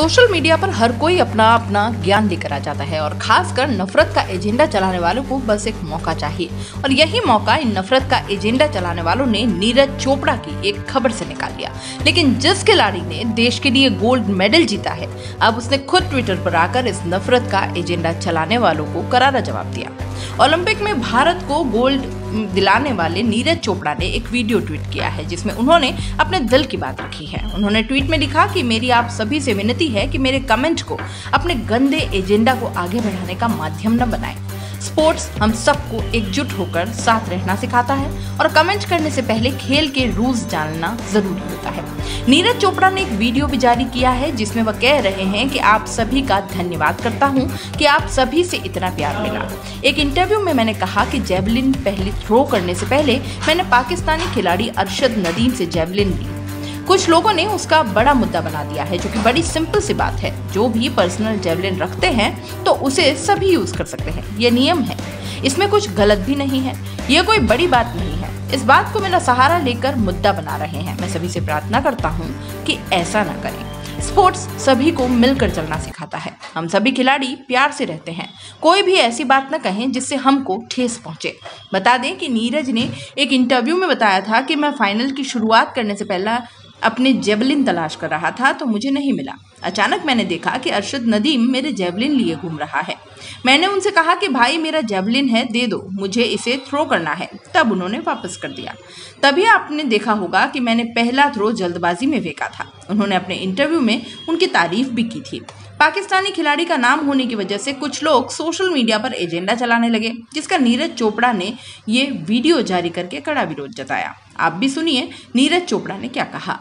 Social media पर हर कोई अपना अपना ज्ञान लेकर आ जाता है और खासकर नफरत का एजेंडा चलाने वालों को बस एक मौका चाहिए। और यही मौका इन नफरत का एजेंडा चलाने वालों ने नीरज चोपड़ा की एक खबर से निकाल लिया। लेकिन जिस खिलाड़ी ने देश के लिए गोल्ड मेडल जीता है, अब उसने खुद ट्विटर पर आकर इस नफरत का एजेंडा चलाने वालों को करारा जवाब दिया। ओलंपिक में भारत को गोल्ड दिलाने वाले नीरज चोपड़ा ने एक वीडियो ट्वीट किया है, जिसमें उन्होंने अपने दिल की बात रखी है। उन्होंने ट्वीट में लिखा कि मेरी आप सभी से विनती है कि मेरे कमेंट को अपने गंदे एजेंडा को आगे बढ़ाने का माध्यम न बनाएं। स्पोर्ट्स हम सबको एकजुट होकर साथ रहना सिखाता है और कमेंट करने से पहले खेल के रूल्स जानना जरूरी होता है। नीरज चोपड़ा ने एक वीडियो भी जारी किया है, जिसमें वह कह रहे हैं कि आप सभी का धन्यवाद करता हूं कि आप सभी से इतना प्यार मिला। एक इंटरव्यू में मैंने कहा कि जेवलिन पहले थ्रो करने से पहले मैंने पाकिस्तानी खिलाड़ी अरशद नदीम से जेवलिन ली। कुछ लोगों ने उसका बड़ा मुद्दा बना दिया है, जो कि बड़ी सिंपल सी बात है। जो भी पर्सनल जेवलिन रखते हैं तो उसे सभी यूज कर सकते हैं, ये नियम है। इसमें कुछ गलत भी नहीं है, ये कोई बड़ी बात नहीं है। इस बात को मेरा सहारा लेकर मुद्दा बना रहे हैं। मैं सभी से प्रार्थना करता हूँ कि ऐसा ना करें। स्पोर्ट्स सभी को मिलकर चलना सिखाता है। हम सभी खिलाड़ी प्यार से रहते हैं। कोई भी ऐसी बात न कहें जिससे हमको ठेस पहुंचे। बता दें कि नीरज ने एक इंटरव्यू में बताया था कि मैं फाइनल की शुरुआत करने से पहले अपने जेवलिन तलाश कर रहा था तो मुझे नहीं मिला। अचानक मैंने देखा कि अरशद नदीम मेरे जेवलिन लिए घूम रहा है। मैंने उनसे कहा कि भाई मेरा जेवलिन है, दे दो, मुझे इसे थ्रो करना है। तब उन्होंने वापस कर दिया। तभी आपने देखा होगा कि मैंने पहला थ्रो जल्दबाजी में फेंका था। उन्होंने अपने इंटरव्यू में उनकी तारीफ भी की थी। पाकिस्तानी खिलाड़ी का नाम होने की वजह से कुछ लोग सोशल मीडिया पर एजेंडा चलाने लगे, जिसका नीरज चोपड़ा ने ये वीडियो जारी करके कड़ा विरोध जताया। आप भी सुनिए नीरज चोपड़ा ने क्या कहा।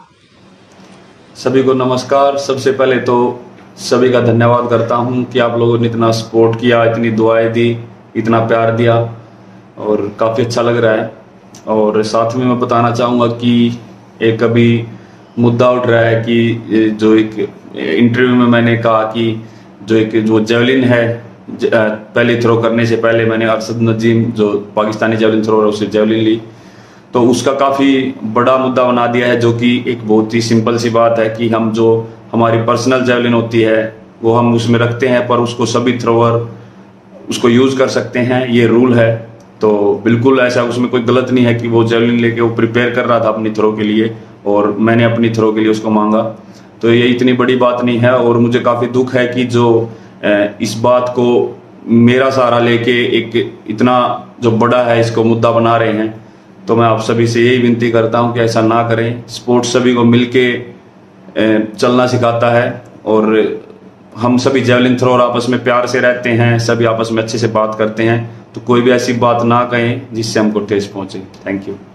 सभी को नमस्कार। सबसे पहले तो सभी का धन्यवाद करता हूं कि आप लोगों ने इतना सपोर्ट किया, इतनी दुआएं दी, इतना प्यार दिया और काफ़ी अच्छा लग रहा है। और साथ में मैं बताना चाहूँगा कि एक अभी मुद्दा उठ रहा है कि जो एक इंटरव्यू में मैंने कहा कि जो जेवलिन है, पहले थ्रो करने से पहले मैंने अरशद नदीम जो पाकिस्तानी जेवलिन थ्रोअर उससे जेवलिन ली, तो उसका काफ़ी बड़ा मुद्दा बना दिया है। जो कि एक बहुत ही सिंपल सी बात है कि हम जो हमारी पर्सनल जेवलिन होती है वो हम उसमें रखते हैं, पर उसको सभी थ्रोअर उसको यूज़ कर सकते हैं, ये रूल है। तो बिल्कुल ऐसा उसमें कोई गलत नहीं है कि वो जेवलिन लेके वो प्रिपेयर कर रहा था अपनी थ्रो के लिए और मैंने अपनी थ्रो के लिए उसको मांगा। तो ये इतनी बड़ी बात नहीं है और मुझे काफ़ी दुख है कि जो इस बात को मेरा सहारा लेके एक इतना जो बड़ा है इसको मुद्दा बना रहे हैं। तो मैं आप सभी से यही विनती करता हूं कि ऐसा ना करें। स्पोर्ट्स सभी को मिलके चलना सिखाता है और हम सभी जेवलिन थ्रोअर आपस में प्यार से रहते हैं, सभी आपस में अच्छे से बात करते हैं। तो कोई भी ऐसी बात ना कहें जिससे हमको ठेस पहुंचे। Thank you.